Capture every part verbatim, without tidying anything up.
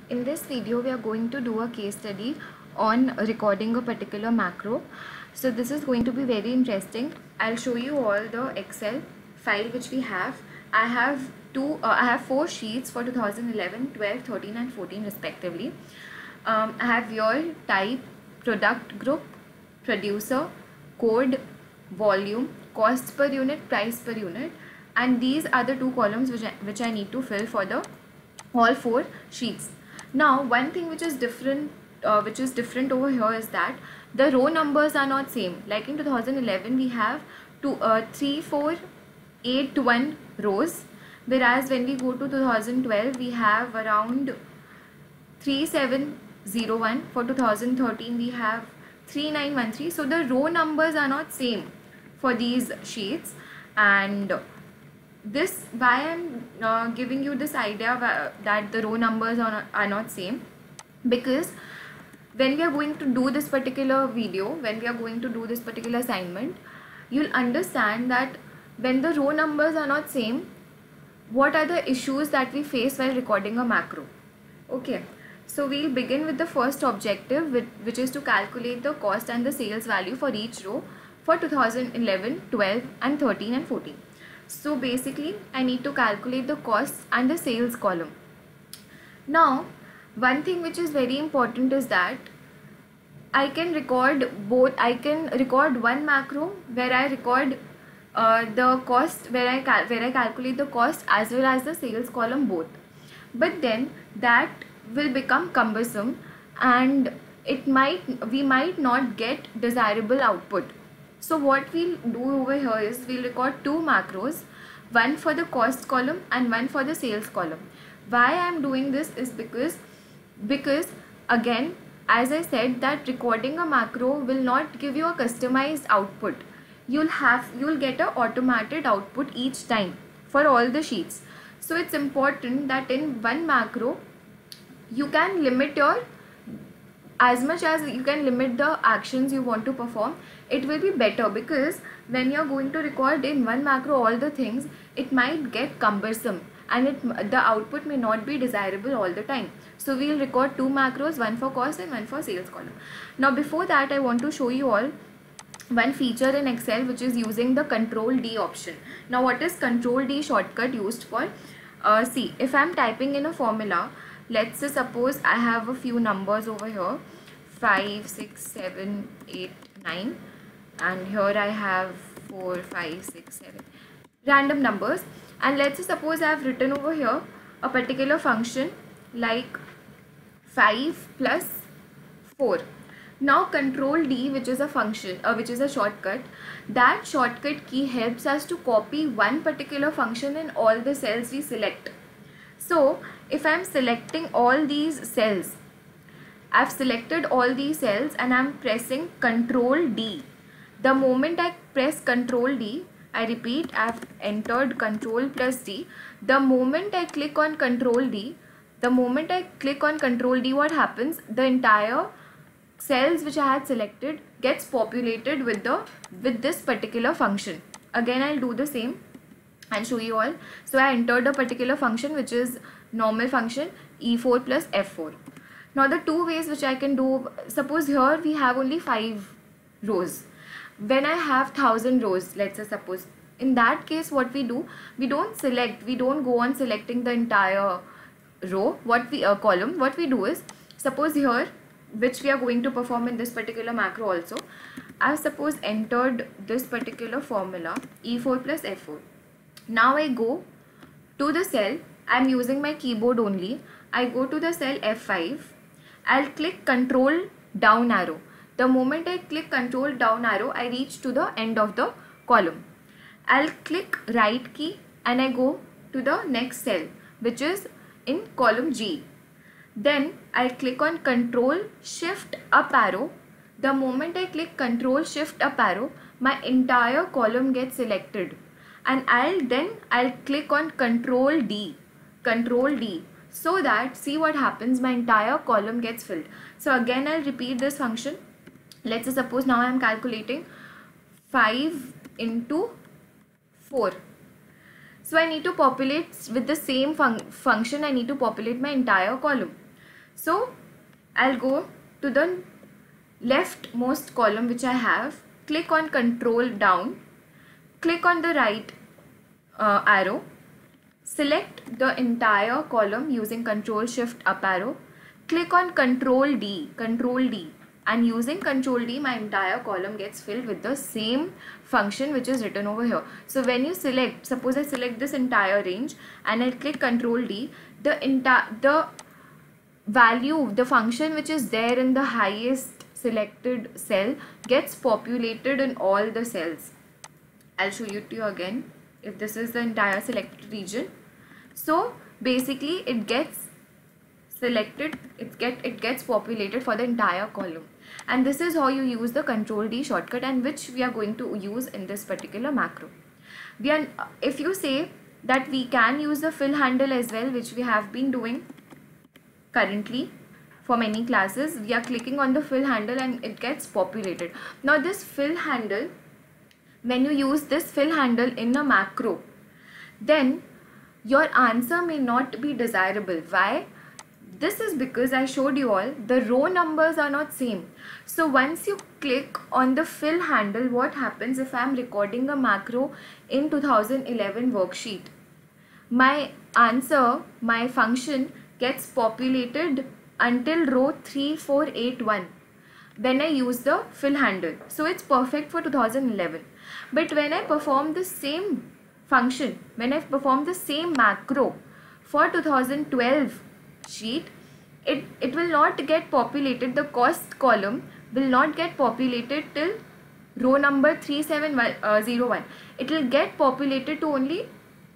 In this video, we are going to do a case study on recording a particular macro. So this is going to be very interesting. I'll show you all the Excel file which we have. I have two, uh, I have four sheets for two thousand eleven, twelve, thirteen and fourteen respectively. Um, I have your type, product group, producer, code, volume, cost per unit, price per unit, and these are the two columns which I, which I need to fill for the all four sheets. Now one thing which is different uh, which is different over here is that the row numbers are not same. Like in two thousand eleven we have two uh, three four eight one rows, whereas when we go to two thousand twelve we have around three seven zero one. For two thousand thirteen we have three nine one three. So the row numbers are not same for these sheets, and this why I'm uh, giving you this idea that the row numbers are not, are not same, because when we are going to do this particular video, when we are going to do this particular assignment, you'll understand that when the row numbers are not same, what are the issues that we face while recording a macro. Okay, so we'll begin with the first objective, which is to calculate the cost and the sales value for each row for two thousand eleven, twelve and thirteen and fourteen. So basically I need to calculate the costs and the sales column. Now one thing which is very important is that I can record both. I can record one macro where I record uh, the cost, where I cal where I calculate the cost as well as the sales column both. But then that will become cumbersome, and it might we might not get desirable output. So what we'll do over here is we'll record two macros, one for the cost column and one for the sales column. Why I'm doing this is because because again, as I said, that recording a macro will not give you a customized output. You'll have you'll get an automated output each time for all the sheets. So it's important that in one macro you can limit your as much as you can limit the actions you want to perform. It will be better, because when you're going to record in one macro all the things, it might get cumbersome and it the output may not be desirable all the time. So we'll record two macros, one for cost and one for sales column. Now before that, I want to show you all one feature in Excel which is using the control D option. Now what is control D shortcut used for? Uh, see, if I'm typing in a formula, let's say suppose I have a few numbers over here, five, six, seven, eight, nine, and here I have four, five, six, seven random numbers, and let's say suppose I have written over here a particular function like five plus four. Now control D, which is a function uh, which is a shortcut, that shortcut key helps us to copy one particular function in all the cells we select. So if I'm selecting all these cells, I've selected all these cells and I'm pressing control D. The moment I press control D, I repeat, I've entered control plus D. The moment I click on control D, the moment I click on control D, what happens? The entire cells which I had selected gets populated with the with this particular function. Again, I'll do the same and show you all. So I entered a particular function which is normal function E four plus F four. Now the two ways which I can do, suppose here we have only five rows. When I have thousand rows, let's say suppose, in that case what we do, we don't select, we don't go on selecting the entire row, what we uh, column. What we do is, suppose here, which we are going to perform in this particular macro also, I suppose entered this particular formula E four plus F four. Now I go to the cell, I am using my keyboard only, I go to the cell F five, I'll click control down arrow. The moment I click control down arrow, I reach to the end of the column. I'll click right key and I go to the next cell, which is in column G. Then I'll click on control shift up arrow. The moment I click control shift up arrow, my entire column gets selected, and I'll then I'll click on control D, control D, so that, see what happens, my entire column gets filled. So again I'll repeat this function. Let's say suppose now I am calculating five into four. So I need to populate with the same fun function, I need to populate my entire column. So I'll go to the leftmost column which I have, click on control down, click on the right uh, arrow, select the entire column using control shift up arrow, click on control D, control D, and using control D my entire column gets filled with the same function which is written over here. So when you select, suppose I select this entire range and I click control D, the entire the value, the function which is there in the highest selected cell gets populated in all the cells. I'll show you to you again. If this is the entire selected region, so basically it gets selected, it get it gets populated for the entire column. And this is how you use the control D shortcut, and which we are going to use in this particular macro. We are, if you say that we can use the fill handle as well, which we have been doing currently for many classes, we are clicking on the fill handle and it gets populated. Now this fill handle, when you use this fill handle in a macro, then your answer may not be desirable. Why? This is because I showed you all the row numbers are not same. So once you click on the fill handle, what happens if I am recording a macro in two thousand eleven worksheet? My answer, my function gets populated until row three four eight one when I use the fill handle. So it's perfect for two thousand eleven. But when I perform the same function, when I perform the same macro for two thousand twelve sheet, it, it will not get populated. The cost column will not get populated till row number three seven zero one. It will get populated to only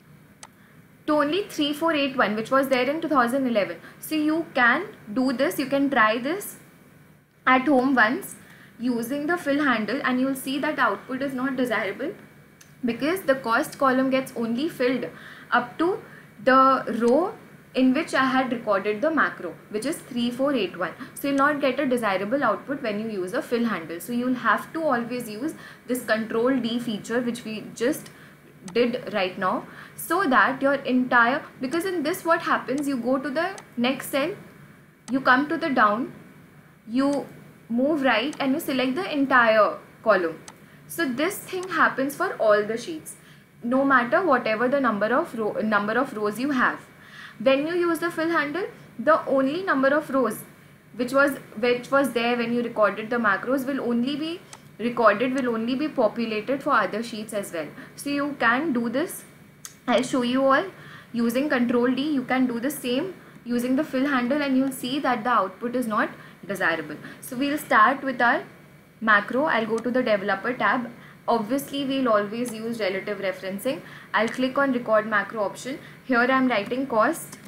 to only three four eight one, which was there in two thousand eleven. So you can do this, you can try this at home once using the fill handle, and you will see that output is not desirable because the cost column gets only filled up to the row in which I had recorded the macro, which is three four eight one. So you'll not get a desirable output when you use a fill handle. So you'll have to always use this control D feature which we just did right now, so that your entire, because in this what happens, you go to the next cell, you come to the down, you move right and you select the entire column. So this thing happens for all the sheets, no matter whatever the number of row number of rows you have. When you use the fill handle, the only number of rows which was which was there when you recorded the macros will only be recorded, will only be populated for other sheets as well. So you can do this. I'll show you all using control D. You can do the same using the fill handle and you'll see that the output is not desirable. So we'll start with our macro. I'll go to the developer tab. Obviously we'll always use relative referencing. I'll click on record macro option. Here I'm writing cost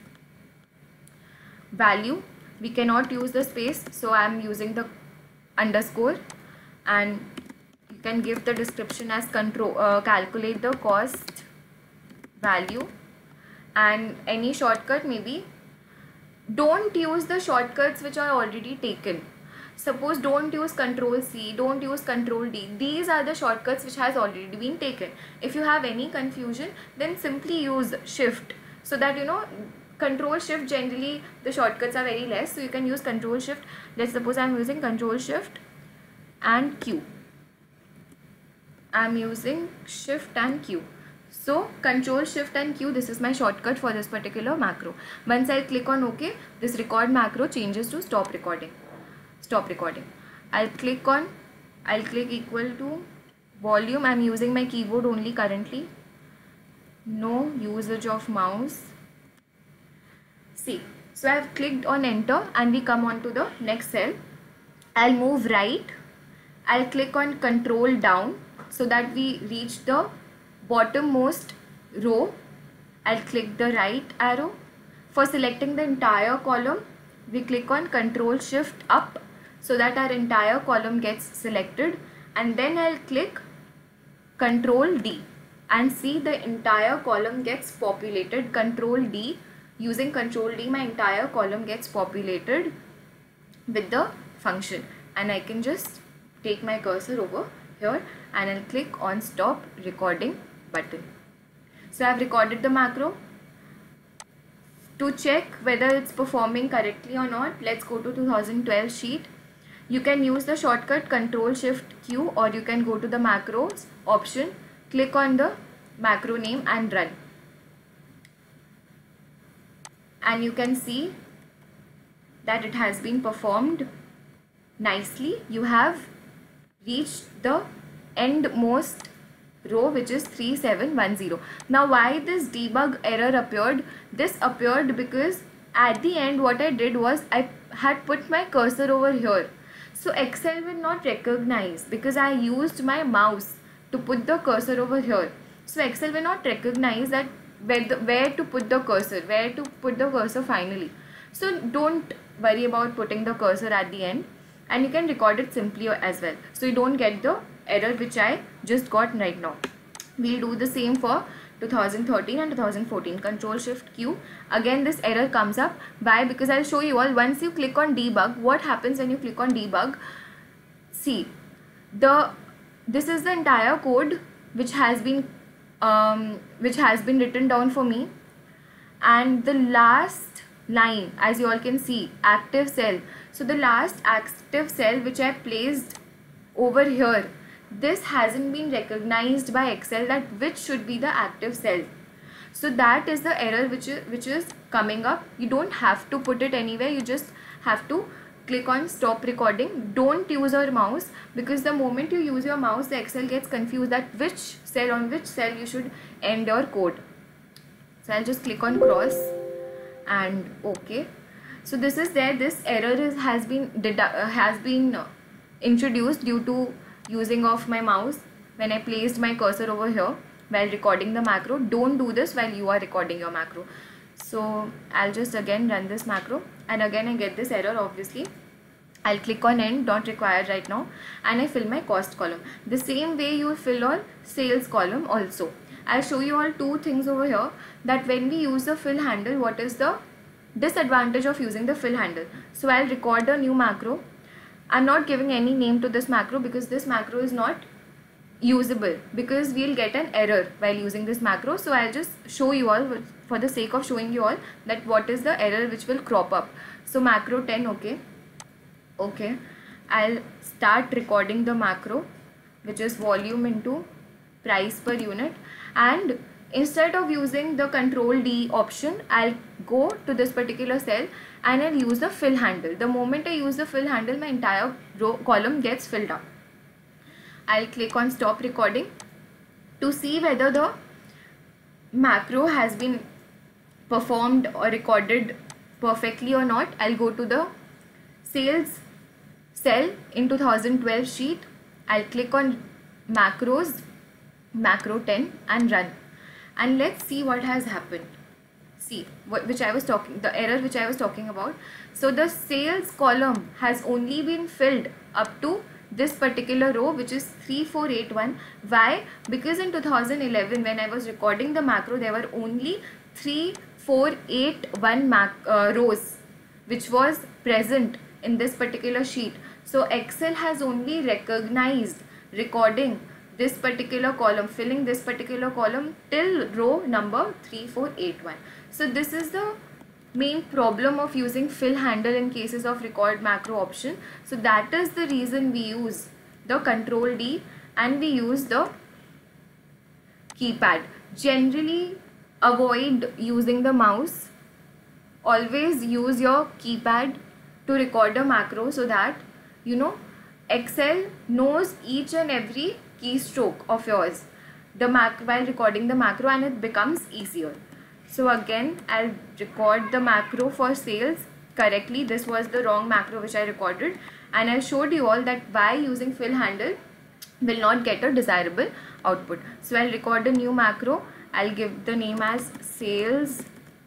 value. We cannot use the space, so I'm using the underscore, and you can give the description as control uh, calculate the cost value, and any shortcut maybe. Don't use the shortcuts which are already taken. Suppose don't use control C, don't use control D. These are the shortcuts which has already been taken. If you have any confusion, then simply use shift, so that you know control shift, generally the shortcuts are very less, so you can use control shift. Let's suppose I'm using control shift and Q. I'm using shift and Q. So control shift and Q, this is my shortcut for this particular macro. Once I click on OK, this record macro changes to stop recording. Stop recording. I'll click on, I'll click equal to volume. I'm using my keyboard only currently. No usage of mouse. See, so I've clicked on enter and we come on to the next cell. I'll move right. I'll click on control down so that we reach the bottommost row. I'll click the right arrow. For selecting the entire column, we click on control shift up so that our entire column gets selected, and then I'll click control D and see the entire column gets populated. Control D, using control D my entire column gets populated with the function, and I can just take my cursor over here and I'll click on stop recording button. So I have recorded the macro. To check whether it's performing correctly or not, let's go to two thousand twelve sheet. You can use the shortcut Control Shift Q, or you can go to the macros option, click on the macro name and run. And you can see that it has been performed nicely. You have reached the endmost row, which is three seven one zero. Now why this debug error appeared? This appeared because at the end what I did was I had put my cursor over here. So Excel will not recognize, because I used my mouse to put the cursor over here. So Excel will not recognize that where, the, where to put the cursor, where to put the cursor finally. So don't worry about putting the cursor at the end, and you can record it simply as well, so you don't get the error which I just got right now. We'll do the same for two thousand thirteen and two thousand fourteen. Control Shift Q. Again this error comes up. Why? Because I'll show you all. Once you click on debug, what happens when you click on debug? See, the this is the entire code which has been um, which has been written down for me, and the last line, as you all can see, active cell. So the last active cell which I placed over here, this hasn't been recognized by Excel that which should be the active cell. So that is the error which is, which is coming up. You don't have to put it anywhere, you just have to click on stop recording. Don't use your mouse, because the moment you use your mouse, the Excel gets confused that which cell, on which cell you should end your code. So I'll just click on cross and OK. So this is there. This error is has been uh, has been introduced due to using of my mouse when I placed my cursor over here while recording the macro. Don't do this while you are recording your macro. So I'll just again run this macro, and again I get this error. Obviously I'll click on end, not required right now, and I fill my cost column. The same way you fill your sales column also. I'll show you all two things over here, that when we use the fill handle, what is the disadvantage of using the fill handle. So I'll record a new macro. I'm not giving any name to this macro because this macro is not usable, because we'll get an error while using this macro. So I'll just show you all, for the sake of showing you all, that what is the error which will crop up. So macro ten, okay. Okay. I'll start recording the macro, which is volume into price per unit, and instead of using the Control D option, I'll go to this particular cell and I'll use the fill handle. The moment I use the fill handle, my entire row column gets filled up. I'll click on stop recording. To see whether the macro has been performed or recorded perfectly or not, I'll go to the sales cell in two thousand twelve sheet. I'll click on macros, macro ten, and run. And let's see what has happened. See, which I was talking, the error which I was talking about. So the sales column has only been filled up to this particular row, which is three four eight one. Why? Because in two thousand eleven, when I was recording the macro, there were only three four eight one mac uh, rows which was present in this particular sheet. So Excel has only recognized recording this particular column, filling this particular column till row number three four eight one. So this is the main problem of using fill handle in cases of record macro option. So that is the reason we use the Control D and we use the keypad. Generally avoid using the mouse. Always use your keypad to record a macro, so that you know Excel knows each and every keystroke of yours the mac while recording the macro, and it becomes easier. So again I'll record the macro for sales correctly. This was the wrong macro which I recorded, and I showed you all that by using fill handle will not get a desirable output. So I'll record a new macro. I'll give the name as sales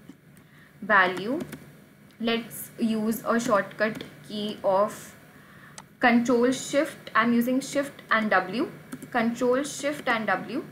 value. Let's use a shortcut key of Control Shift. I'm using Shift and W. Control Shift and W.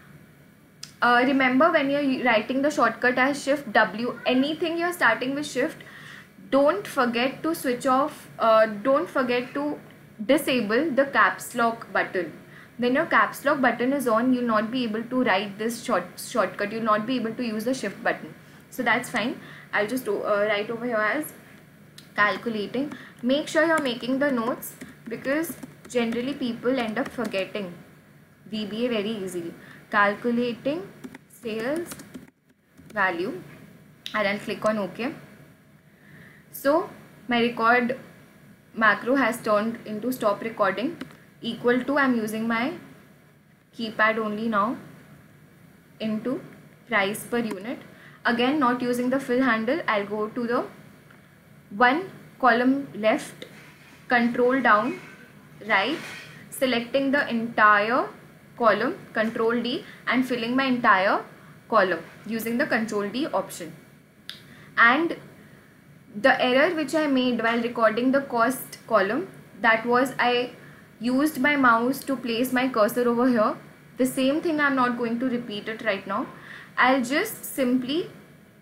Uh, remember, when you're writing the shortcut as Shift W, anything you're starting with Shift, don't forget to switch off, uh, don't forget to disable the caps lock button. When your caps lock button is on, you'll not be able to write this short shortcut, you'll not be able to use the Shift button. So that's fine. I'll just do, uh, write over here as calculating. Make sure you're making the notes because generally people end up forgetting V B A very easily. Calculating sales value, and I'll click on OK. So my record macro has turned into stop recording. Equal to, I'm using my keypad only now, into price per unit. Again, not using the fill handle, I'll go to the one column left, control down, right, selecting the entire column, control D, and filling my entire column using the control D option. And the error which I made while recording the cost column, that was I used my mouse to place my cursor over here. The same thing, I'm not going to repeat it right now. I'll just simply,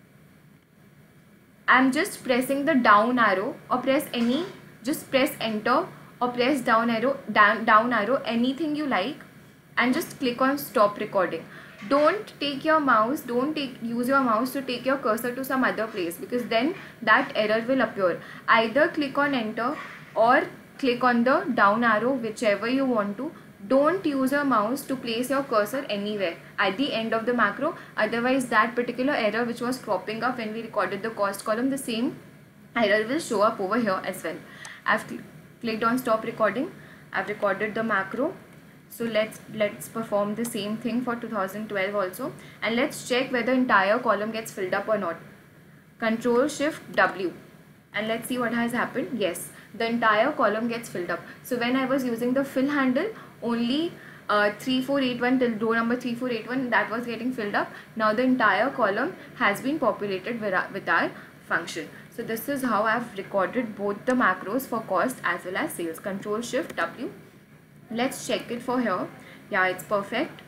I'm just pressing the down arrow, or press any, just press enter or press down arrow, down, down arrow, anything you like, and just click on stop recording. Don't take your mouse, don't take use your mouse to take your cursor to some other place, because then that error will appear. Either click on enter or click on the down arrow, whichever you want to. Don't use your mouse to place your cursor anywhere at the end of the macro, otherwise that particular error which was cropping up when we recorded the cost column, the same error will show up over here as well. I've cl clicked on stop recording, I've recorded the macro. So let's let's perform the same thing for two thousand twelve also, and let's check whether entire column gets filled up or not. Control Shift W, and let's see what has happened. Yes, the entire column gets filled up. So when I was using the fill handle, only uh, three four eight one till row number three four eight one, that was getting filled up. Now the entire column has been populated with our, with our function. So this is how I've recorded both the macros for cost as well as sales. Control Shift W. Let's check it for here. Yeah, it's perfect.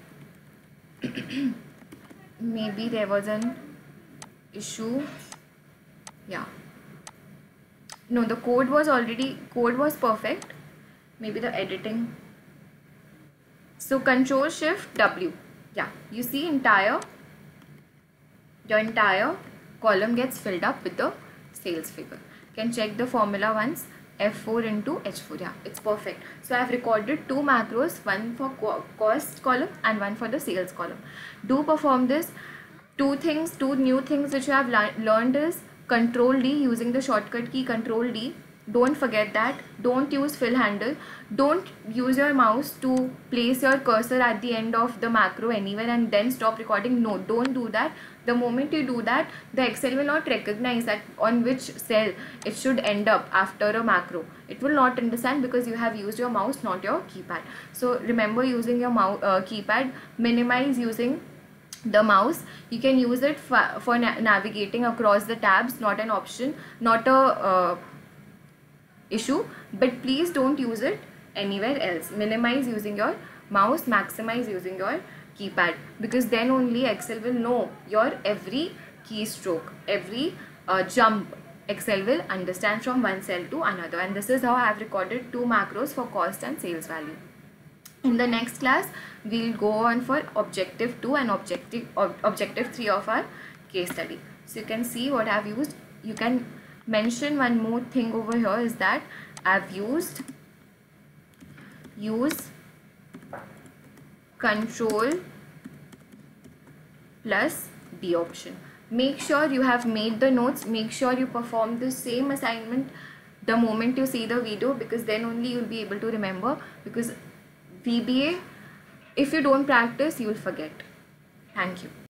Maybe there was an issue. Yeah. No, the code was already, code was perfect. Maybe the editing. So Control Shift W. Yeah, you see entire, your entire column gets filled up with the sales figure. You can check the formula once. F four into H four. Yeah, it's perfect. So I have recorded two macros, one for cost column and one for the sales column. Do perform this. Two things, two new things which you have learned is Control D, using the shortcut key Control D. Don't forget that. Don't use fill handle. Don't use your mouse to place your cursor at the end of the macro anywhere and then stop recording. No, don't do that. The moment you do that, the Excel will not recognize that on which cell it should end up after a macro. It will not understand because you have used your mouse, not your keypad. So remember using your mouse uh, keypad. Minimize using the mouse. You can use it for, for na navigating across the tabs, not an option, not a uh, issue, but please don't use it anywhere else. Minimize using your mouse, maximize using your keypad, because then only Excel will know your every keystroke, every uh, jump. Excel will understand from one cell to another. And this is how I have recorded two macros for cost and sales value. In the next class, we'll go on for objective two and objective ob objective three of our case study. So you can see what I've used. You can mention one more thing over here is that I've used use Control plus D option. Make sure you have made the notes. Make sure you perform the same assignment the moment you see the video, because then only you'll be able to remember. Because V B A, if you don't practice, you will forget. Thank you.